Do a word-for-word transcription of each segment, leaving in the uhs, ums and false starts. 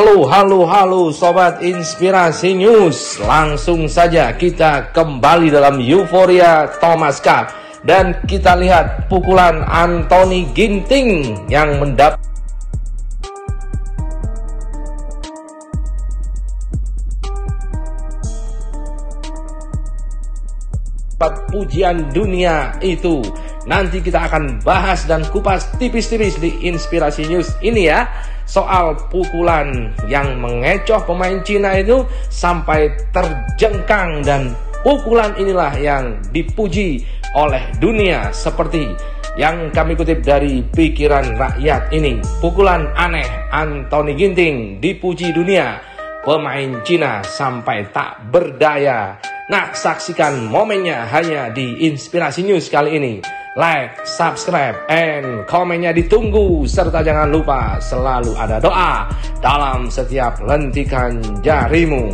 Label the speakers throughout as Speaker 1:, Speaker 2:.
Speaker 1: Halo, halo, halo Sobat Inspirasi News. Langsung saja kita kembali dalam euforia Thomas Cup. Dan kita lihat pukulan Anthony Ginting yang mendapat pujian dunia itu. Nanti kita akan bahas dan kupas tipis-tipis di Inspirasi News ini ya, soal pukulan yang mengecoh pemain Cina itu sampai terjengkang, dan pukulan inilah yang dipuji oleh dunia seperti yang kami kutip dari Pikiran Rakyat ini. Pukulan aneh Anthony Ginting dipuji dunia, pemain Cina sampai tak berdaya. Nah, saksikan momennya hanya di Inspirasi News kali ini. Like, subscribe, and komennya ditunggu. Serta jangan lupa selalu ada doa dalam setiap lentikan jarimu.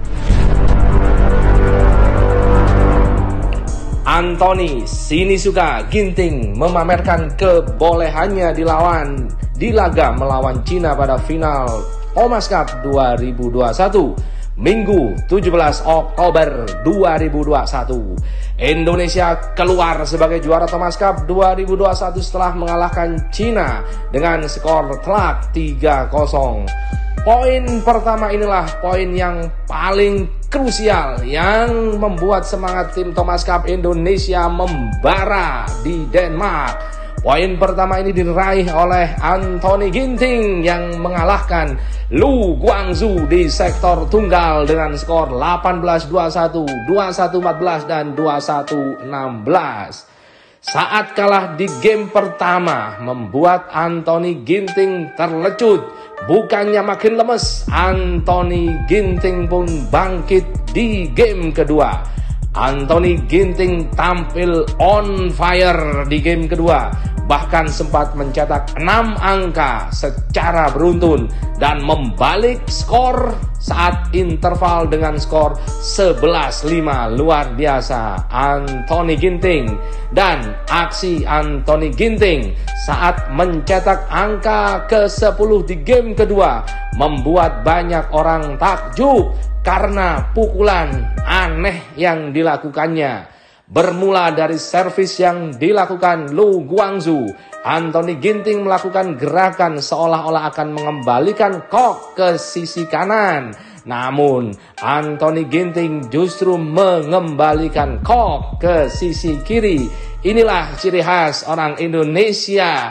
Speaker 1: Anthony Sinisuka Ginting memamerkan kebolehannya dilawan di laga melawan Cina pada final Thomas Cup dua ribu dua puluh satu. Minggu tujuh belas Oktober dua ribu dua puluh satu. Indonesia keluar sebagai juara Thomas Cup dua ribu dua puluh satu setelah mengalahkan Cina dengan skor telak tiga kosong. Poin pertama inilah poin yang paling krusial yang membuat semangat tim Thomas Cup Indonesia membara di Denmark. Poin pertama ini diraih oleh Anthony Ginting yang mengalahkan Lu Guangzhou di sektor tunggal dengan skor delapan belas dua puluh satu, dua puluh satu empat belas, dan dua puluh satu enam belas. Saat kalah di game pertama membuat Anthony Ginting terlecut. Bukannya makin lemes, Anthony Ginting pun bangkit di game kedua. Anthony Ginting tampil on fire di game kedua, bahkan sempat mencetak enam angka secara beruntun dan membalik skor saat interval dengan skor sebelas lima. Luar biasa Anthony Ginting. Dan aksi Anthony Ginting saat mencetak angka ke sepuluh di game kedua membuat banyak orang takjub karena pukulan aneh yang dilakukannya. Bermula dari servis yang dilakukan Lu Guangzhou, Anthony Ginting melakukan gerakan seolah-olah akan mengembalikan kok ke sisi kanan. Namun Anthony Ginting justru mengembalikan kok ke sisi kiri. Inilah ciri khas orang Indonesia,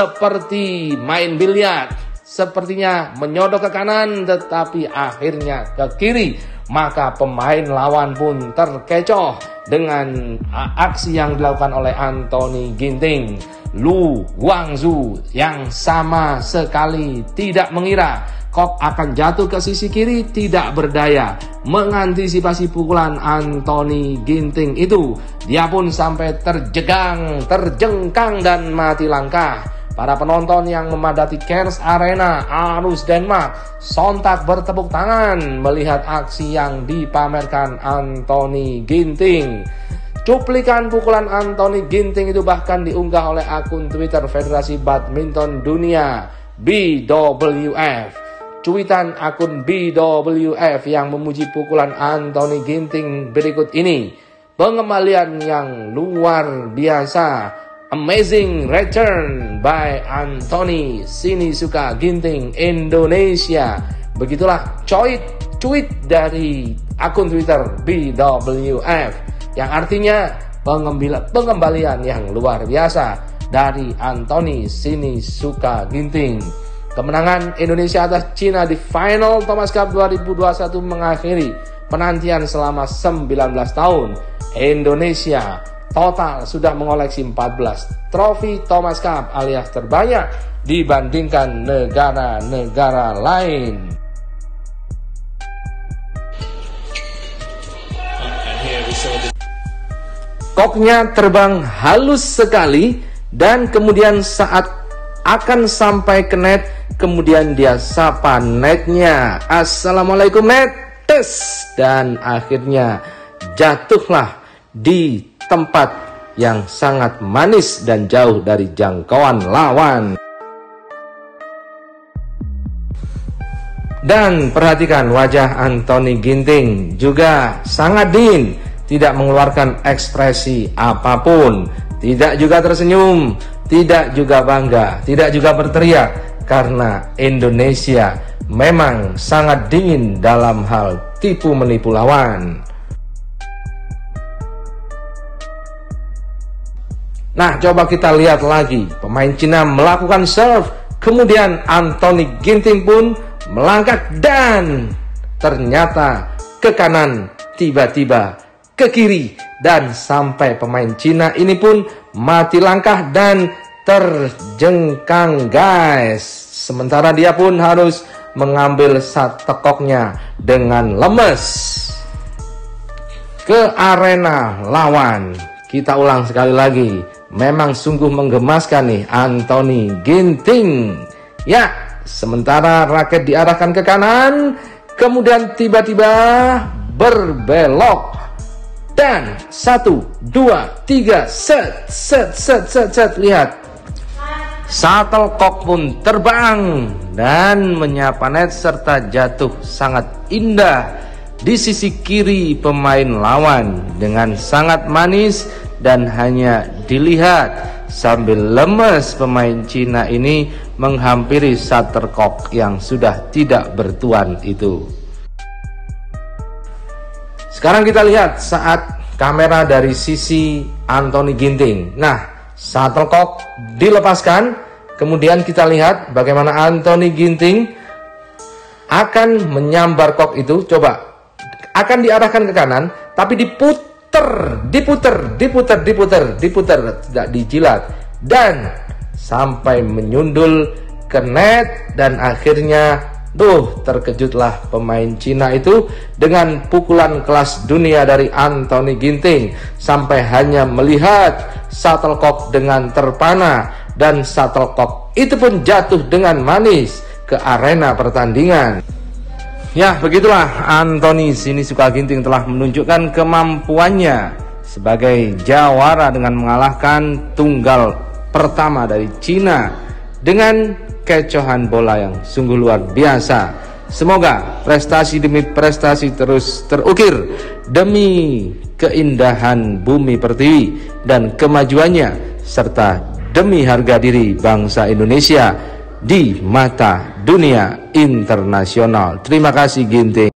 Speaker 1: seperti main biliar. Sepertinya menyodok ke kanan tetapi akhirnya ke kiri. Maka pemain lawan pun terkecoh dengan aksi yang dilakukan oleh Anthony Ginting. Lu Guangzhou yang sama sekali tidak mengira kok akan jatuh ke sisi kiri, tidak berdaya mengantisipasi pukulan Anthony Ginting itu. Dia pun sampai terjegang, terjengkang dan mati langkah. Para penonton yang memadati Cairns Arena, Aarhus, Denmark sontak bertepuk tangan melihat aksi yang dipamerkan Anthony Ginting. Cuplikan pukulan Anthony Ginting itu bahkan diunggah oleh akun Twitter Federasi Badminton Dunia B W F. Cuitan akun B W F yang memuji pukulan Anthony Ginting berikut ini. Pengembalian yang luar biasa. Amazing return by Anthony Sinisuka Ginting Indonesia. Begitulah cuit tweet dari akun Twitter B W F yang artinya pengembalian yang luar biasa dari Anthony Sinisuka Ginting. Kemenangan Indonesia atas Cina di final Thomas Cup dua ribu dua puluh satu mengakhiri penantian selama sembilan belas tahun. Indonesia total sudah mengoleksi empat belas trofi Thomas Cup alias terbanyak dibandingkan negara-negara lain. Koknya terbang halus sekali dan kemudian saat akan sampai ke net, kemudian dia sapa netnya, "Assalamualaikum net," tes, dan akhirnya jatuhlah di tempat yang sangat manis dan jauh dari jangkauan lawan. Dan perhatikan wajah Anthony Ginting juga sangat dingin, tidak mengeluarkan ekspresi apapun, tidak juga tersenyum, tidak juga bangga, tidak juga berteriak, karena Indonesia memang sangat dingin dalam hal tipu menipu lawan. Nah, coba kita lihat lagi, pemain Cina melakukan serve, kemudian Anthony Ginting pun melangkah dan ternyata ke kanan, tiba-tiba ke kiri, dan sampai pemain Cina ini pun mati langkah dan terjengkang guys. Sementara dia pun harus mengambil satekoknya dengan lemes ke arena lawan. Kita ulang sekali lagi, memang sungguh menggemaskan nih Anthony Ginting. Ya, sementara raket diarahkan ke kanan, kemudian tiba-tiba berbelok dan satu, dua, tiga, set, set, set, set, set. Lihat, shuttlecock pun terbang dan menyapa net serta jatuh sangat indah di sisi kiri pemain lawan dengan sangat manis, dan hanya dilihat sambil lemes pemain Cina ini menghampiri shuttlecock yang sudah tidak bertuan itu. Sekarang kita lihat saat kamera dari sisi Anthony Ginting. Nah, shuttlecock dilepaskan, kemudian kita lihat bagaimana Anthony Ginting akan menyambar kok itu. Coba, akan diarahkan ke kanan, tapi diputar, diputar, diputar, diputar, diputar, tidak dijilat, dan sampai menyundul ke net, dan akhirnya Duh, terkejutlah pemain Cina itu dengan pukulan kelas dunia dari Anthony Ginting, sampai hanya melihat shuttlecock dengan terpana, dan shuttlecock itu pun jatuh dengan manis ke arena pertandingan. Ya, begitulah Anthony Sinisuka Ginting telah menunjukkan kemampuannya sebagai jawara dengan mengalahkan tunggal pertama dari Cina dengan kecohan bola yang sungguh luar biasa. Semoga prestasi demi prestasi terus terukir demi keindahan bumi pertiwi dan kemajuannya, serta demi harga diri bangsa Indonesia di mata dunia internasional. Terima kasih Ginting.